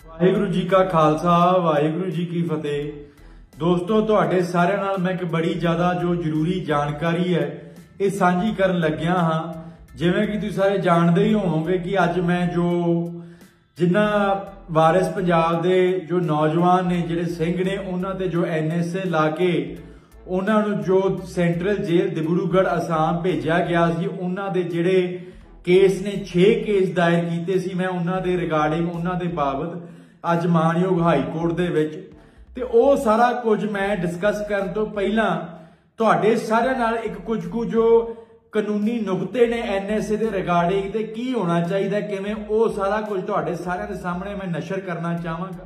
वाहिगुरु जी का खालसा वाहिगुरु जी की फतेह। दोस्तों तुहाडे सारिਆਂ ਨਾਲ मैं एक बड़ी ज़्यादा जो जरूरी जानकारी है ये सांझी करन लग्या हाँ। जिवें कि तुसीं सारे जानते ही होवोगे कि अज मैं जो जिन्ना वारिस पंजाब दे जो नौजवान ने जिहड़े सिंह ने उन्हां ते जो NSA ला के उन्हां नूं जो सेंट्रल जेल डिब्रूगढ़ आसाम भेजा गया सी, उन्हां दे जिहड़े केस ने 6 केस दायर कीते सी, मैं उन्हां दे रिगार्डिंग उन्हां दे बाबत अज मानयोग हाई कोर्ट दे विच ते ओ सारा कुछ मैं डिस्कस करन तो पहला तुहाडे सारिਆਂ नाल एक कुछ जो कानूनी नुकते ने NSA दे रिगार्डिंग ते की होना चाहिए किवें ओ सारा कुछ तुहाडे सारिਆਂ दे सामने मैं नशर करना चाहांगा।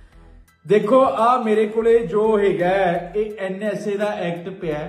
देखो आ मेरे कोले जो हैगा ये NSA दा एक्ट पिया।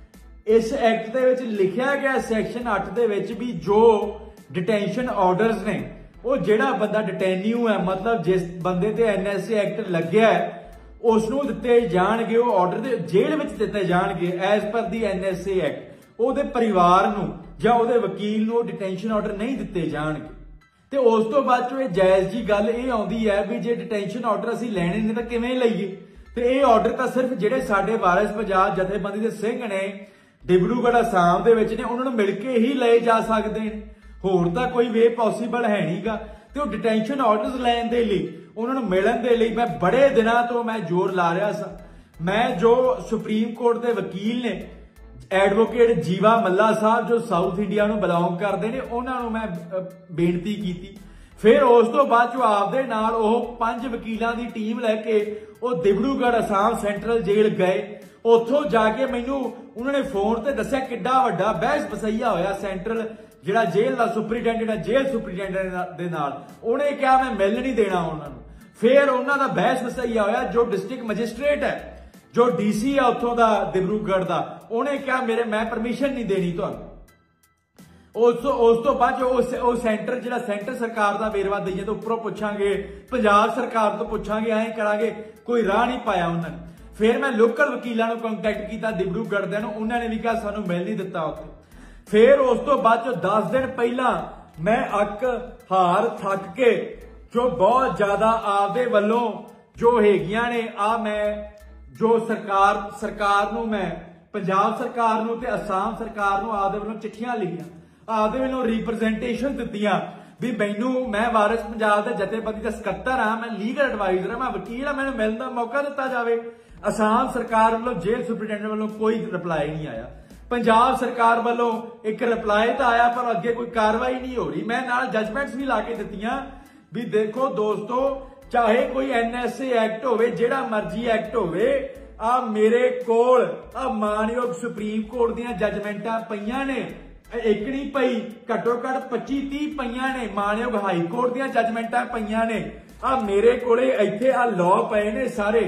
इस एक्ट दे विच लिखिया गया सैक्शन 8 दे विच भी जो डिटेंशन ऑर्डर्स ने वो जेड़ा बंदा डिटेन्यू है, मतलब जिस बंदे ते NSA एक्ट लग्या है उसनूं दिते जाणगे, वो ऑर्डर दे जेल विच दिते जाणगे एज पर दी NSA एक्ट। ਉਹਦੇ परिवार नूं ਜਾਂ ਉਹਦੇ वकील नूं डिटेंशन ऑर्डर नहीं दिते जाणगे। ਤੇ ਉਸ ਤੋਂ ਬਾਅਦ ਚੋਂ ਇਹ ਜਾਇਜ਼ ਜੀ ਗੱਲ ਇਹ ਆਉਂਦੀ ਹੈ ਵੀ ਜੇ ਡਿਟੈਂਸ਼ਨ ਆਰਡਰ ਅਸੀਂ ਲੈਣੇ ਨੇ ਤਾਂ ਕਿਵੇਂ ਲਈਏ। ਤੇ ਇਹ ਆਰਡਰ ਤਾਂ ਸਿਰਫ ਜਿਹੜੇ ਸਾਡੇ ਵਾਰਿਸ ਪੰਜਾਬ ਜਥੇਬੰਦੀ ਦੇ ਸਿੰਘ ਨੇ ਡਿਬਰੂਗੜ੍ਹ ਆਸਾਮ ਦੇ ਵਿੱਚ ਨੇ ਉਹਨਾਂ ਨੂੰ ਮਿਲ ਕੇ ਹੀ ਲਏ ਜਾ ਸਕਦੇ ਨੇ, ਹੋਰ ਤਾਂ ਕੋਈ ਵੇ ਪੋਸੀਬਲ ਹੈ ਨਹੀਂਗਾ। ਤੇ ਉਹ ਡਿਟੈਂਸ਼ਨ ਆਰਡਰਸ ਲੈਣ ਦੇ ਲਈ ਉਹਨਾਂ ਨੂੰ ਮਿਲਣ ਦੇ ਲਈ ਮੈਂ ਬੜੇ ਦਿਨਾਂ ਤੋਂ ਮੈਂ ਜ਼ੋਰ ਲਾ ਰਿਹਾ ਸਾਂ। ਮੈਂ ਜੋ ਸੁਪਰੀਮ ਕੋਰਟ ਦੇ ਵਕੀਲ ਨੇ एडवोकेट जीवा मल्ला साहब जो साउथ इंडिया ਨੂੰ ਬਿਲੋਂਗ ਕਰਦੇ ਨੇ ਉਹਨਾਂ ਨੂੰ ਮੈਂ ਬੇਨਤੀ ਕੀਤੀ। ਫਿਰ ਉਸ ਤੋਂ ਬਾਅਦ ਜੋ ਆਪਦੇ ਨਾਲ ਉਹ 5 ਵਕੀਲਾਂ ਦੀ ਟੀਮ ਲੈ ਕੇ ਉਹ ਡਿਬਰੂਗੜ੍ਹ ਆਸਾਮ ਸੈਂਟਰਲ ਜੇਲ੍ਹ ਗਏ। ਉੱਥੋਂ ਜਾ ਕੇ ਮੈਨੂੰ ਉਹਨਾਂ ਨੇ ਫੋਨ ਤੇ ਦੱਸਿਆ ਕਿੱਡਾ ਵੱਡਾ ਬਹਿਸ ਬਸਈਆ ਹੋਇਆ ਸੈਂਟਰਲ ਜਿਹੜਾ ਜੇਲ੍ਹ ਦਾ ਸੁਪਰੀਡੈਂਟ ਹੈ ਜੇਲ੍ਹ ਸੁਪਰੀਡੈਂਟ ਦੇ ਨਾਲ। ਉਹਨੇ ਕਿਹਾ ਮੈਂ ਮਿਲ ਨਹੀਂ ਦੇਣਾ ਉਹਨਾਂ ਨੂੰ। ਫਿਰ ਉਹਨਾਂ ਦਾ ਬਹਿਸ ਬਸਈਆ ਹੋਇਆ ਜੋ ਡਿਸਟ੍ਰਿਕਟ ਮੈਜਿਸਟ੍ਰੇਟ है जो DC है उतों का डिब्रूगढ़ का, उन्हें क्या मेरे मैं परमिशन नहीं देनी तुहानूं। उस तो बाद जो सेंटर जिहड़ा सेंटर सरकार का वेरवा दईए तो उपरों पुछांगे, पंजाब सरकार तो पुछांगे, ऐ करांगे, कोई राह नहीं पाया उन्होंने। फिर मैं लोकल वकीलों को कंटैक्ट किया डिब्रूगढ़ दे, उन्होंने भी कहा सानूं मिल नहीं दिता उत्थे। फिर उस तो बाद जो 10 दिन पहला मैं अक हार थक के जो बहुत ज्यादा आपदे वल्लों जो हैगियां ने आ मैं जो सरकार नूं मैं पंजाब सरकार नूं ते आसाम सरकार नूं आपदे वल्लों चिट्ठियां लिखियां, आपदे वल्लों रिप्रजेंटेशन दित्तियां भी मैनूं मैं वारिस पंजाब दे जथेबंदी दा सकत्तर हां, मैं लीगल एडवाइजर हां, मैं वकील हां, मैनूं मिलण दा मौका दित्ता जावे। आसाम सरकार वल्लों जेल सुपरिटेंडेंट वल्लों कोई रिप्लाई नहीं आया। पंजाब सरकार वल्लों एक रिप्लाई तो आया पर अगे कोई कार्रवाई नहीं हो रही। मैं नाल जजमेंट्स भी ला के दित्तियां भी देखो दोस्तों चाहे कोई NSA एक्ट होवे जेड़ा मर्जी एक्ट होवे, आ मेरे कोल आ मानयोग सुप्रीम कोर्ट दियां जजमेंटां पईयां ने, एक नहीं पई घट्टो घट 25-30 पईयां ने, मानयोग हाई कोर्ट दियां जजमेंटां पईयां ने। आ मेरे कोले इत्थे आ लॉ पए ने सारे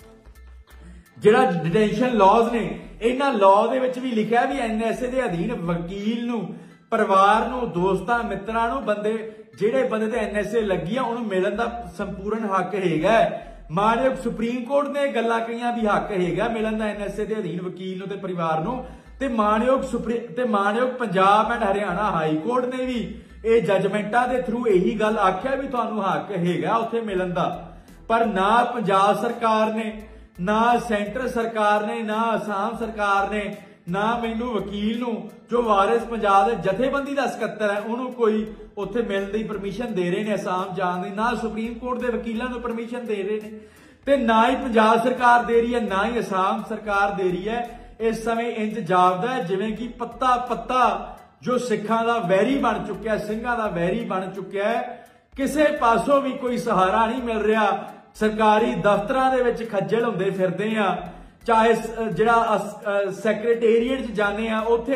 जेड़ा डिटेंशन लॉज ने, इन्हां लॉ दे विच भी लिखिया भी NSA दे अधीन वकील नूं परिवार नूं दोस्तां मित्रां नूं बंदे ਜਿਹੜੇ ਬੰਦੇ ਤੇ NSA ਲੱਗੀ ਆ ਉਹਨੂੰ ਮਿਲਣ ਦਾ ਸੰਪੂਰਨ ਹੱਕ ਹੈਗਾ। ਮਾਨਯੋਗ ਸੁਪਰੀਮ ਕੋਰਟ ਨੇ ਗੱਲਾਂ ਕਹੀਆਂ ਵੀ ਹੱਕ ਹੈਗਾ ਮਿਲਣ ਦਾ NSA ਦੇ ਅਧੀਨ ਵਕੀਲ ਨੂੰ ਤੇ ਪਰਿਵਾਰ ਨੂੰ, ਤੇ ਮਾਨਯੋਗ Punjab and Haryana high court ਨੇ ਵੀ ਇਹ ਜਜਮੈਂਟਾਂ ਦੇ ਥਰੂ ਇਹੀ ਗੱਲ ਆਖਿਆ ਵੀ ਤੁਹਾਨੂੰ ਹੱਕ ਹੈਗਾ ਉੱਥੇ ਮਿਲਣ ਦਾ। ਪਰ ਨਾ ਪੰਜਾਬ ਸਰਕਾਰ ਨੇ, ਨਾ ਸੈਂਟਰ ਸਰਕਾਰ ਨੇ, ਨਾ ਆਸਾਮ ਸਰਕਾਰ ਨੇ, ना मैनू वकील नूं जो वारिस पंजाब दे जथेबंदी दा सकत्तर है उन्होंने कोई उत्थे मिलण दी परमिशन दे रहे ने आसाम जाण दी, ना सुप्रीम कोर्ट दे वकीलां नूं परमिशन दे रहे ने, ते ना ही पंजाब सरकार दे रही है, ना ही आसाम सरकार दे रही है। इस समय इंज जापदा है जिवें कि पत्ता पत्ता जो सिखां दा वैरी बन चुक्या, सिंघां दा वैरी बन चुक्या है। किसे पासों भी कोई सहारा नहीं मिल रहा। सरकारी दफ्तरां दे विच खज्जल हुंदे फिरदे आ, चाहे जिहड़ा सैकरेटेरिएट च जाने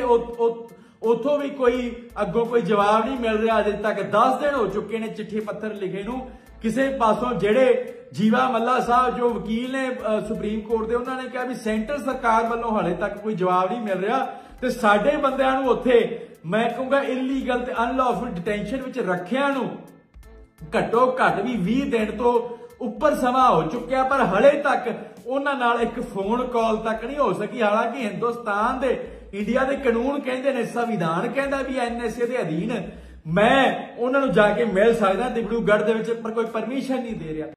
उथों भी कोई अगों कोई जवाब नहीं मिल रहा। अजे तक 10 दिन हो चुके ने चिट्ठी पत्थर लिखे नूं किसी पासों। जेड़े जीवा मल्ला साहब जो वकील ने सुप्रीम कोर्ट दे उन्होंने कहा भी सेंटर सरकार वालों हाले तक कोई जवाब नहीं मिल रहा, ते साडे बंदियां नूं उत्थे मैं कहूँगा इलीगल ते अनलॉफुल डिटेंशन विच रखिया नूं घट्टो घट भी 20 दिन तो उपर समा हो चुकिया, पर हले तक उन्हां नाल एक फोन कॉल तक नहीं हो सकी। हालांकि हिंदुस्तान दे इंडिया दे कानून कहंदे ने, संविधान कहंदा भी NSA दे अधीन मैं उन्हां नूं जाके मिल सकदा डिब्रूगढ़ दे विच, पर कोई परमिशन नहीं दे रहा।